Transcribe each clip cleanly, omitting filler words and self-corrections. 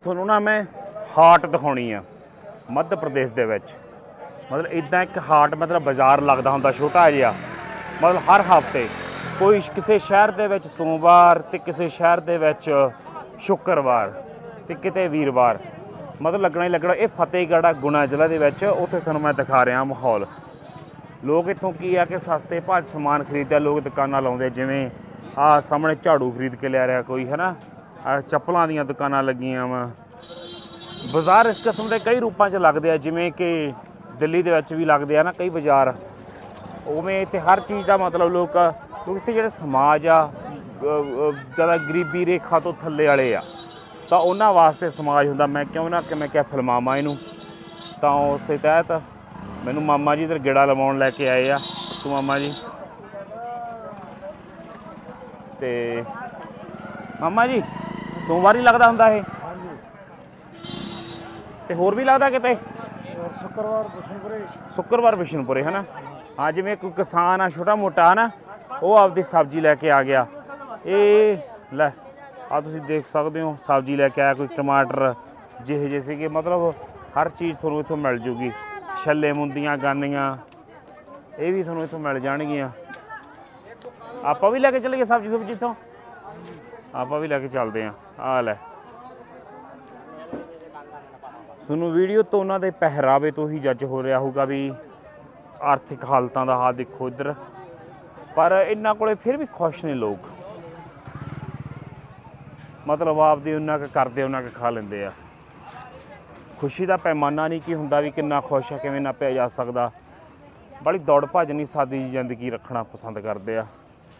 ਤੁਹਾਨੂੰ ਨਾ ਮੈਂ ਹਾਟ ਦਿਖਾਉਣੀ ਆ ਮੱਧ ਪ੍ਰਦੇਸ਼ ਦੇ ਵਿੱਚ। ਮਤਲਬ ਇੱਦਾਂ ਇੱਕ ਹਾਟ ਮਤਲਬ ਬਾਜ਼ਾਰ ਲੱਗਦਾ ਹੁੰਦਾ ਛੋਟਾ ਜਿਹਾ, ਮਤਲਬ ਹਰ ਹਫ਼ਤੇ ਕੋਈ ਕਿਸੇ ਸ਼ਹਿਰ ਦੇ ਵਿੱਚ ਸੋਮਵਾਰ ਅਤੇ ਕਿਸੇ ਸ਼ਹਿਰ ਦੇ ਵਿੱਚ ਸ਼ੁੱਕਰਵਾਰ ਅਤੇ ਕਿਤੇ ਵੀਰਵਾਰ ਮਤਲਬ ਲੱਗਣਾ ਹੀ ਲੱਗਣਾ। ਇਹ ਫਤਿਹਗੜ੍ਹ ਆ ਗੁਣਾ ਜ਼ਿਲ੍ਹਾ ਦੇ ਵਿੱਚ, ਉੱਥੇ ਤੁਹਾਨੂੰ ਮੈਂ ਦਿਖਾ ਰਿਹਾ ਮਾਹੌਲ। ਲੋਕ ਇੱਥੋਂ ਕੀ ਆ ਕਿ ਸਸਤੇ ਭਾਅ 'ਚ ਸਮਾਨ ਖਰੀਦਦੇ, ਲੋਕ ਦੁਕਾਨਾਂ ਲਾਉਂਦੇ, ਜਿਵੇਂ ਆਹ ਸਾਹਮਣੇ ਝਾੜੂ ਖਰੀਦ ਕੇ ਲਿਆ ਰਿਹਾ ਕੋਈ, ਹੈ ਨਾ, ਚੱਪਲਾਂ ਦੀਆਂ ਦੁਕਾਨਾਂ ਲੱਗੀਆਂ ਵਾ। ਬਾਜ਼ਾਰ ਇਸ ਕਿਸਮ ਦੇ ਕਈ ਰੂਪਾਂ 'ਚ ਲੱਗਦੇ ਆ, ਜਿਵੇਂ ਕਿ ਦਿੱਲੀ ਦੇ ਵਿੱਚ ਵੀ ਲੱਗਦੇ ਆ ਨਾ ਕਈ ਬਾਜ਼ਾਰ, ਉਵੇਂ ਇੱਥੇ ਹਰ ਚੀਜ਼ ਦਾ ਮਤਲਬ ਲੋਕ ਇੱਥੇ ਜਿਹੜੇ ਸਮਾਜ ਆ ਜ਼ਿਆਦਾ ਗਰੀਬੀ ਰੇਖਾ ਤੋਂ ਥੱਲੇ ਵਾਲੇ ਆ, ਤਾਂ ਉਹਨਾਂ ਵਾਸਤੇ ਸਮਾਜ ਹੁੰਦਾ। ਮੈਂ ਕਿਉਂ ਨਾ ਕਿ ਮੈਂ ਕਿਹਾ ਫਿਲਮਾਵਾਂ ਇਹਨੂੰ, ਤਾਂ ਉਸੇ ਤਹਿਤ ਮੈਨੂੰ ਮਾਮਾ ਜੀ ਇੱਧਰ ਗੇੜਾ ਲਵਾਉਣ ਲੈ ਕੇ ਆਏ ਆ ਤੂੰ ਮਾਮਾ ਜੀ। ਅਤੇ ਮਾਮਾ ਜੀ ਸੋਮਵਾਰ ਹੀ ਲੱਗਦਾ ਹੁੰਦਾ ਇਹ? ਅਤੇ ਹੋਰ ਵੀ ਲੱਗਦਾ ਕਿਤੇ? ਸ਼ੁੱਕਰਵਾਰ ਬਿਸ਼ਨਪੁਰੇ ਹੈ ਨਾ। ਹਾਂ, ਜਿਵੇਂ ਕੋਈ ਕਿਸਾਨ ਆ ਛੋਟਾ ਮੋਟਾ ਹੈ ਨਾ, ਉਹ ਆਪਦੀ ਸਬਜ਼ੀ ਲੈ ਕੇ ਆ ਗਿਆ। ਇਹ ਲੈ ਆ ਤੁਸੀਂ ਦੇਖ ਸਕਦੇ ਹੋ, ਸਬਜ਼ੀ ਲੈ ਕੇ ਆਇਆ, ਕੋਈ ਟਮਾਟਰ ਜਿਹੇ ਜਿਹੇ ਸੀਗੇ, ਮਤਲਬ ਹਰ ਚੀਜ਼ ਤੁਹਾਨੂੰ ਇੱਥੋਂ ਮਿਲ ਜੂਗੀ। ਛੱਲੇ ਮੁੰਦੀਆਂ ਗਾਨੀਆਂ ਇਹ ਵੀ ਤੁਹਾਨੂੰ ਇੱਥੋਂ ਮਿਲ ਜਾਣਗੀਆਂ। ਆਪਾਂ ਵੀ ਲੈ ਕੇ ਚੱਲੀਏ ਸਬਜ਼ੀ ਸੁਬਜ਼ੀ ਇੱਥੋਂ? ਆਪਾਂ ਵੀ ਲੈ ਕੇ ਚੱਲਦੇ ਹਾਂ। ਆ ਲੈ ਤੁਹਾਨੂੰ ਵੀਡੀਓ ਤੋਂ ਉਹਨਾਂ ਦੇ ਪਹਿਰਾਵੇ ਤੋਂ ਹੀ ਜੱਜ ਹੋ ਰਿਹਾ ਹੋਊਗਾ ਵੀ ਆਰਥਿਕ ਹਾਲਤਾਂ ਦਾ ਹਾਲ ਦੇਖੋ ਇੱਧਰ, ਪਰ ਇਹਨਾਂ ਕੋਲੇ ਫਿਰ ਵੀ ਖੁਸ਼ ਨੇ ਲੋਕ, ਮਤਲਬ ਆਪਦੀ ਉਹਨਾਂ ਕੁ ਕਰਦੇ ਉਹਨਾਂ ਕੁ ਖਾ ਲੈਂਦੇ ਆ। ਖੁਸ਼ੀ ਦਾ ਪੈਮਾਨਾ ਨਹੀਂ ਕੀ ਹੁੰਦਾ ਵੀ ਕਿੰਨਾ ਖੁਸ਼ ਆ, ਕਿਵੇਂ ਨਾਪਿਆ ਜਾ ਸਕਦਾ। ਬੜੀ ਦੌੜ ਭੱਜ ਨਹੀਂ, ਸਾਦੀ ਜ਼ਿੰਦਗੀ ਰੱਖਣਾ ਪਸੰਦ ਕਰਦੇ ਆ।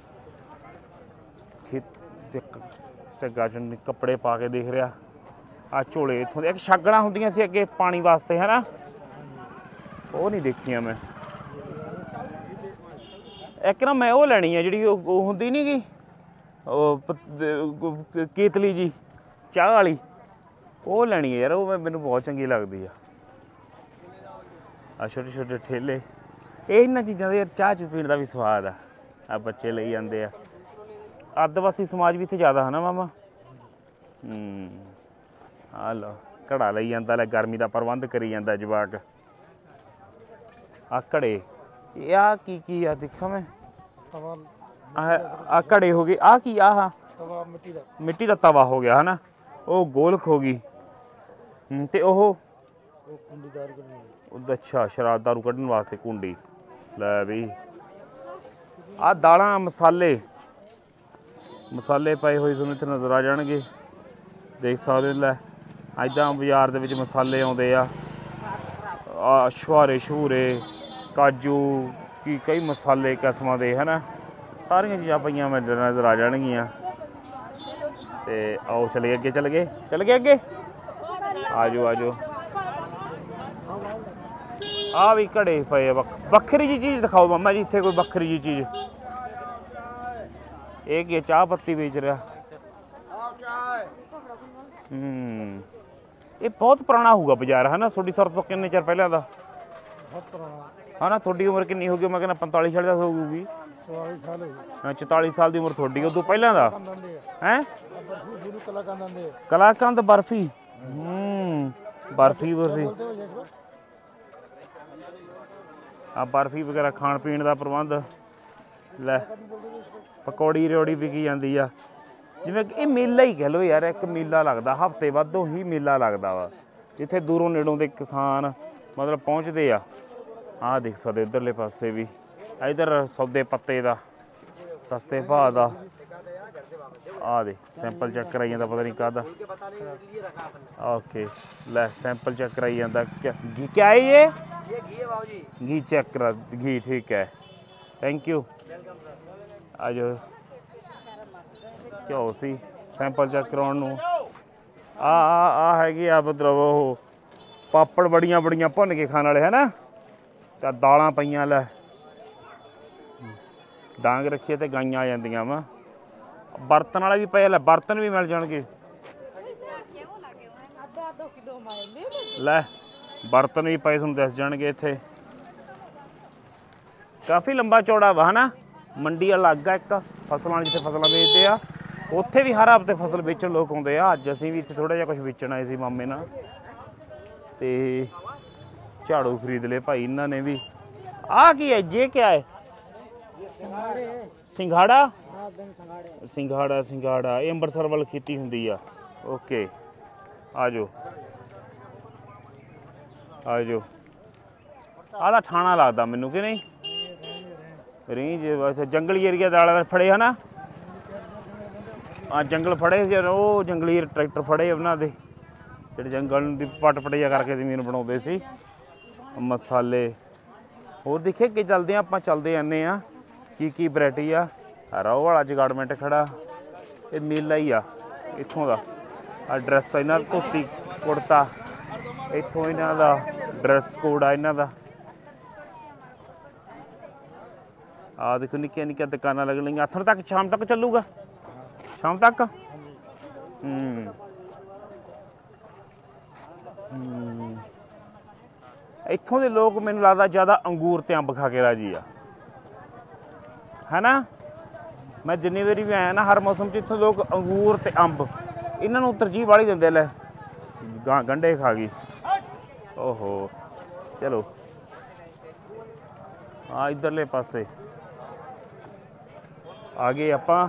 ਝੱਗਾ ਚ ਕੱਪੜੇ ਪਾ ਕੇ ਦੇਖ ਰਿਹਾ, ਆਹ ਝੋਲੇ ਇੱਥੋਂ ਦੇ। ਇੱਕ ਛਾਗਣਾ ਹੁੰਦੀਆਂ ਸੀ ਅੱਗੇ ਪਾਣੀ ਵਾਸਤੇ, ਹੈ ਨਾ, ਉਹ ਨਹੀਂ ਦੇਖੀਆਂ ਮੈਂ। ਇੱਕ ਨਾ ਮੈਂ ਉਹ ਲੈਣੀ ਆ ਜਿਹੜੀ ਉਹ ਹੁੰਦੀ ਨਹੀਂ ਗੀ, ਉਹ ਕੇਤਲੀ ਜੀ ਚਾਹ ਵਾਲੀ, ਉਹ ਲੈਣੀ ਹੈ ਯਾਰ, ਉਹ ਮੈਨੂੰ ਬਹੁਤ ਚੰਗੀ ਲੱਗਦੀ ਆ। ਆਹ ਛੋਟੇ ਛੋਟੇ ਠੇਲੇ, ਇਹ ਇਹਨਾਂ ਚੀਜ਼ਾਂ ਦੇ ਯਾਰ ਚਾਹ ਚ ਪੀਣ ਦਾ ਵੀ ਸਵਾਦ ਆ। ਆਹ ਬੱਚੇ ਲਈ ਜਾਂਦੇ ਆ, ਆਦਿਵਾਸੀ ਸਮਾਜ ਵੀ ਇੱਥੇ ਜ਼ਿਆਦਾ ਹੈ ਨਾ ਮਾਮਾ। ਆਹ ਲਓ ਘੜਾ ਲਈ ਜਾਂਦਾ, ਲੈ ਗਰਮੀ ਦਾ ਪ੍ਰਬੰਧ ਕਰੀ ਜਾਂਦਾ ਜਵਾਕ। ਆਹ ਘੜੇ, ਇਹ ਆਹ ਕੀ ਆ ਦੇਖਾਂ ਮੈਂ, ਆਹ ਘੜੇ ਹੋ ਗਏ। ਆਹ ਕੀ ਆਹ ਮਿੱਟੀ ਦਾ ਤਵਾ ਹੋ ਗਿਆ ਹੈ ਨਾ, ਉਹ ਗੋਲਕ ਹੋ ਗਈ। ਅਤੇ ਉਹ ਅੱਛਾ ਸ਼ਰਾਬ ਦਾਰੂ ਕੱਢਣ ਵਾਸਤੇ ਕੁੰਡੀ। ਲੈ ਵੀ ਆਹ ਦਾਲਾਂ ਮਸਾਲੇ ਪਏ ਹੋਏ ਤੁਹਾਨੂੰ ਇੱਥੇ ਨਜ਼ਰ ਆ ਜਾਣਗੇ, ਦੇਖ ਸਕਦੇ ਹੋ। ਲੈ ਇੱਦਾਂ ਬਾਜ਼ਾਰ ਦੇ ਵਿੱਚ ਮਸਾਲੇ ਆਉਂਦੇ ਆ, ਛੁਹਾਰੇ ਛੂਰੇ ਕਾਜੂ ਕੀ ਕਈ ਮਸਾਲੇ ਕਿਸਮਾਂ ਦੇ, ਹੈ ਨਾ, ਸਾਰੀਆਂ ਚੀਜ਼ਾਂ ਪਈਆਂ ਮੈਨੂੰ ਨਜ਼ਰ ਆ ਜਾਣਗੀਆਂ। ਅਤੇ ਆਓ ਚਲੇ ਅੱਗੇ ਅੱਗੇ ਆ ਜਾਓ। ਆਹ ਵੀ ਘੜੇ ਪਏ ਆ, ਵੱਖਰੀ ਜਿਹੀ ਚੀਜ਼ ਦਿਖਾਓ ਮਾਮਾ ਜੀ ਇੱਥੇ, ਕੋਈ ਵੱਖਰੀ ਜਿਹੀ ਚੀਜ਼। ਇਹ ਕੀ ਚਾਹ ਪੱਤੀ ਵੇਚ ਰਿਹਾ? ਇਹ ਬਹੁਤ ਪੁਰਾਣਾ ਹੋਊਗਾ ਬਾਜ਼ਾਰ, ਹੈ ਨਾ। ਤੁਹਾਡੀ ਸੁਰਤ ਤੋਂ ਕਿੰਨੇ ਚਿਰ ਪਹਿਲਾਂ ਦਾ? ਹਾਂ ਨਾ, ਤੁਹਾਡੀ ਉਮਰ ਕਿੰਨੀ ਹੋ ਗਈ? ਮੈਂ ਕਹਿੰਦਾ 45 ਸਾਲ ਹੋਊਗੀ। 44 ਸਾਲ ਦੀ ਉਮਰ ਤੁਹਾਡੀ, ਉਦੋਂ ਪਹਿਲਾਂ ਦਾ ਹੈ? ਕਲਾਕੰਦ ਬਰਫੀ, ਬਰਫੀ ਆ ਬਰਫੀ ਵਗੈਰਾ ਖਾਣ ਪੀਣ ਦਾ ਪ੍ਰਬੰਧ। ਲੈ ਪਕੌੜੀ ਰਿਓੜੀ ਵਿਕੀ ਜਾਂਦੀ ਆ, ਜਿਵੇਂ ਇਹ ਮੇਲਾ ਹੀ ਕਹਿ ਲਓ ਯਾਰ, ਇੱਕ ਮੇਲਾ ਲੱਗਦਾ ਹਫ਼ਤੇ ਬਾਅਦੋਂ ਹੀ ਮੇਲਾ ਲੱਗਦਾ ਵਾ, ਜਿੱਥੇ ਦੂਰੋਂ ਨੇੜੋਂ ਦੇ ਕਿਸਾਨ ਮਤਲਬ ਪਹੁੰਚਦੇ ਆ। ਆਹ ਦੇਖ ਸਕਦੇ ਇੱਧਰਲੇ ਪਾਸੇ ਵੀ, ਇੱਧਰ ਸੌਦੇ ਪੱਤੇ ਦਾ ਸਸਤੇ ਭਾਅ ਦਾ। ਆਹ ਦੇ ਸੈਂਪਲ ਚੈੱਕ ਕਰਾਈ ਜਾਂਦਾ, ਪਤਾ ਨਹੀਂ ਕਾਹਦਾ। ਓਕੇ ਲੈ ਸੈਂਪਲ ਚੈੱਕ ਕਰਾਈ ਜਾਂਦਾ। घी क्या है ये? घी चेक करा, घी ठीक है, थैंक यू। आ जाओ ਘਿਓ ਸੀ ਸੈਂਪਲ ਚੈੱਕ ਕਰਾਉਣ ਨੂੰ। ਆ ਹੈਗੀ ਆ ਮਤਲਬ ਉਹ ਪਾਪੜ ਬੜੀਆਂ ਭੁੰਨ ਕੇ ਖਾਣ ਵਾਲੇ, ਹੈ ਨਾ। ਤਾਂ ਦਾਲਾਂ ਪਈਆਂ, ਲੈ ਡਾਂਗ ਰੱਖੀਏ ਤੇ ਗਾਈਆਂ ਆ ਜਾਂਦੀਆਂ ਵਾ। ਬਰਤਨ ਵਾਲੇ ਵੀ ਪਏ, ਲੈ ਬਰਤਨ ਵੀ ਮਿਲ ਜਾਣਗੇ। ਲੈ ਬਰਤਨ ਵੀ ਪਏ ਤੁਹਾਨੂੰ ਦਿਸ ਜਾਣਗੇ ਇੱਥੇ। ਕਾਫੀ ਲੰਬਾ ਚੌੜਾ ਵਾ, ਹੈ ਨਾ। ਮੰਡੀ ਅਲੱਗ ਆ ਇੱਕ, ਫਸਲਾਂ ਜਿੱਥੇ ਫਸਲਾਂ ਵੇਚਦੇ ਆ, ਉੱਥੇ ਵੀ ਹਰ ਹਫ਼ਤੇ ਫਸਲ ਵੇਚਣ ਲੋਕ ਆਉਂਦੇ ਆ। ਅੱਜ ਅਸੀਂ ਵੀ ਇੱਥੇ ਥੋੜ੍ਹਾ ਜਿਹਾ ਕੁਝ ਵੇਚਣ ਆਏ ਸੀ ਮਾਮੇ ਨਾਲ, ਤੇ ਝਾੜੂ ਖਰੀਦ ਲਏ ਭਾਈ ਇਹਨਾਂ ਨੇ ਵੀ। ਆਹ ਕੀ ਹੈ ਜੇ ਕਿਆ ਹੈ? ਸਿੰਘਾੜਾ। ਸਿੰਘਾੜਾ ਇਹ ਅੰਮ੍ਰਿਤਸਰ ਵੱਲ ਖੇਤੀ ਹੁੰਦੀ ਆ। ਓਕੇ ਆ ਜਾਓ ਆ ਜਾਓ। ਆਹ ਤਾਂ ਠਾਣਾ ਲੱਗਦਾ ਮੈਨੂੰ ਕਿ ਨਹੀਂ? ਰੇਂਜ ਵੈਸੇ ਜੰਗਲੀ ਏਰੀਆ ਦਾਲ ਫੜੇ ਹਨਾ। ਆ ਜੰਗਲ ਫੜੇ ਸੀ ਉਹ ਜੰਗਲੀ ਟਰੈਕਟਰ ਫੜੇ ਉਹਨਾਂ ਦੇ ਜਿਹੜੇ ਜੰਗਲ ਦੀ ਪੱਟ ਪਟਿਆ ਕਰਕੇ ਜ਼ਮੀਨ ਬਣਾਉਂਦੇ ਸੀ। ਮਸਾਲੇ ਹੋਰ ਦੇਖੇ ਅੱਗੇ ਚੱਲਦੇ ਆ ਆਪਾਂ, ਚੱਲਦੇ ਜਾਂਦੇ ਆ ਕੀ ਵੈਰਾਈਟੀ ਆ। ਰੋਹ ਵਾਲਾ ਜਗਾਰਡਮੈਂਟ ਖੜਾ, ਇਹ ਮੇਲਾ ਹੀ ਆ ਇੱਥੋਂ ਦਾ। ਆ ਡਰੈਸ ਇਹਨਾਂ ਦਾ ਧੋਤੀ ਕੁੜਤਾ, ਇੱਥੋਂ ਇਹਨਾਂ ਦਾ ਡਰੈਸ ਕੋਡ ਆ ਇਹਨਾਂ ਦਾ। ਆ ਦੇਖੋ ਨਿੱਕੀਆਂ ਨਿੱਕੀਆਂ ਦੁਕਾਨਾਂ ਲੱਗਣਗੀਆਂ। ਆਥਣ ਤੱਕ ਸ਼ਾਮ ਤੱਕ ਚੱਲੂਗਾ, ਸ਼ਾਮ ਤੱਕ। ਇੱਥੋਂ ਦੇ ਲੋਕ ਮੈਨੂੰ ਲੱਗਦਾ ਜ਼ਿਆਦਾ ਅੰਗੂਰ ਤੇ ਅੰਬ ਖਾ ਕੇ ਰਾਜੀ ਆ, ਹੈ ਨਾ। ਮੈਂ ਜਿੰਨੀ ਵਾਰੀ ਵੀ ਆਇਆ ਨਾ ਹਰ ਮੌਸਮ 'ਚ ਇੱਥੋਂ ਲੋਕ ਅੰਗੂਰ ਤੇ ਅੰਬ ਇਹਨਾਂ ਨੂੰ ਤਰਜੀਹ ਵਾਲੀ ਦਿੰਦੇ। ਲੈ ਗੰਢੇ ਖਾ ਗਈ। ਓਹੋ ਚਲੋ ਆ ਇੱਧਰਲੇ ਪਾਸੇ ਆ ਗਏ ਆਪਾਂ।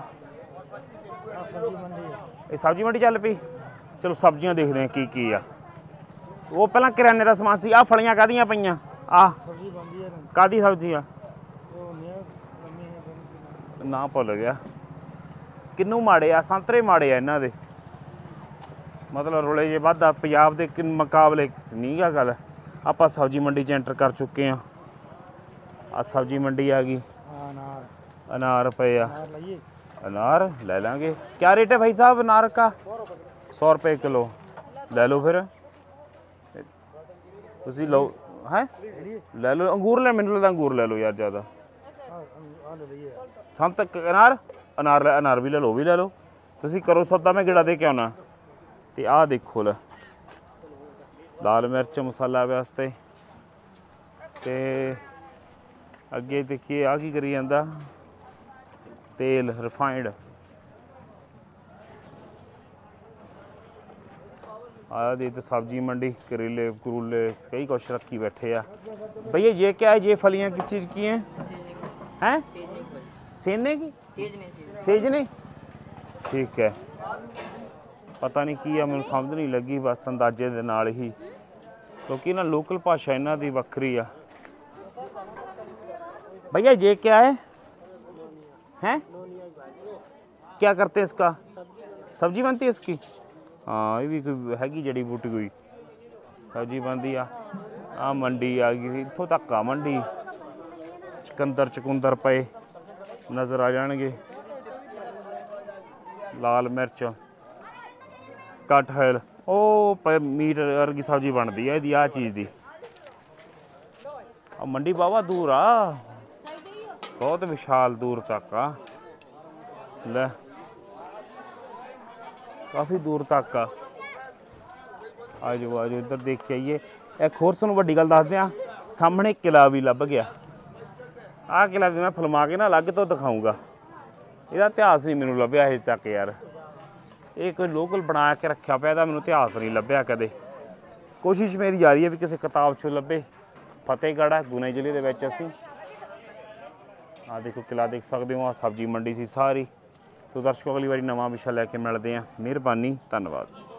ਇਹ ਸਬਜ਼ੀ ਮੰਡੀ ਚੱਲ ਪਈ। ਚਲੋ ਸਬਜ਼ੀਆਂ ਦੇਖਦੇ ਹਾਂ ਕੀ ਆ। ਉਹ ਪਹਿਲਾਂ ਕਰਿਆਨੇ ਦਾ ਸਮਾਨ ਸੀ। ਆਹ ਫਲੀਆਂ ਕਾਹਦੀਆਂ ਪਈਆਂ? ਆਹ ਕਾਹਦੀ ਸਬਜ਼ੀ ਆ? ਨਾ ਭੁੱਲ ਗਿਆ। ਕਿੰਨੂ ਮਾੜੇ ਆ? ਸੰਤਰੇ ਮਾੜੇ ਆ ਇਹਨਾਂ ਦੇ, ਮਤਲਬ ਰੌਲੇ ਜੇ ਵੱਧ ਆ। ਪੰਜਾਬ ਦੇ ਮੁਕਾਬਲੇ ਨਹੀਂ ਗਾ ਗੱਲ। ਆਪਾਂ ਸਬਜ਼ੀ ਮੰਡੀ 'ਚ ਐਂਟਰ ਕਰ ਚੁੱਕੇ ਹਾਂ। ਆ ਸਬਜ਼ੀ ਮੰਡੀ ਆ ਗਈ। अनार पए अनार ले लेंगे। क्या रेट है भाई साहब अनार का? 100 रुपये किलो। ले लो फिर तुसी लो है, ले लो अंगूर। ले मैनू लगता अंगूर ले लो यार ज़्यादा। हम तक अनार भी ले लो, भी ले लो। तुसी करो सौदा, मैं गेड़ा दे के आना। तो आ देखो ला लाल मिर्च मसाला वास्ते। ते अगे देखिए आ की करी जांदा, तेल रिफाइंड। आ दी तो सब्जी मंडी, करेले करूले कई कुछ रखी बैठे आ भैया। ये क्या है? ये फलियां किस चीज़ की हैं? हैं सेने की? सेजने। ठीक है, पता नहीं की है, मैनूं समझ नहीं लगी। बस अंदाजे दे नाल ही, क्योंकि ना लोकल भाषा इन्हां दी वक्री आ। भैया ये क्या है? हैं क्या करते हैं इसका? सब्जी बनती है इसकी? हाँ ये भी कोई हैगी जड़ी बूटी, कोई सब्जी बनती आ। मंडी आ गई इत्थों तक आ मंडी। चकुंदर पे नज़र आ जाएंगे। लाल मिर्च, कटहल, ओ मीट वर्गी सब्जी बनती है आ चीज़ की। मंडी बावा दूर आ, बहुत विशाल दूर तक आ। ले काफ़ी दूर तक आ। आजो इधर देख के आइए। एक होर तुहानूं वड्डी गल दस दियां, सामने किला भी लभ गया। आह किला भी मैं फिल्मा के ना अलग तो दिखाऊँगा। ਇਹਦਾ ਇਤਿਹਾਸ नहीं मैनूं ਲੱਭਿਆ अजे तक यार। ये कोई लोकल बना के रखा पिया, ਇਹਦਾ ਮੈਨੂੰ इतिहास नहीं ਲੱਭਿਆ कदे। कोशिश मेरी जारी है भी किसी किताब 'चों ਲੱਭੇ। फतेहगढ़ है गुने जिले ਦੇ ਵਿੱਚ ਅਸੀਂ। आ देखो किला देख सकते हो। आ सब्जी मंडी सी सारी। तो दर्शकों अगली बारी नवा विशा लैके मिलते हैं। मेहरबानी, धन्यवाद।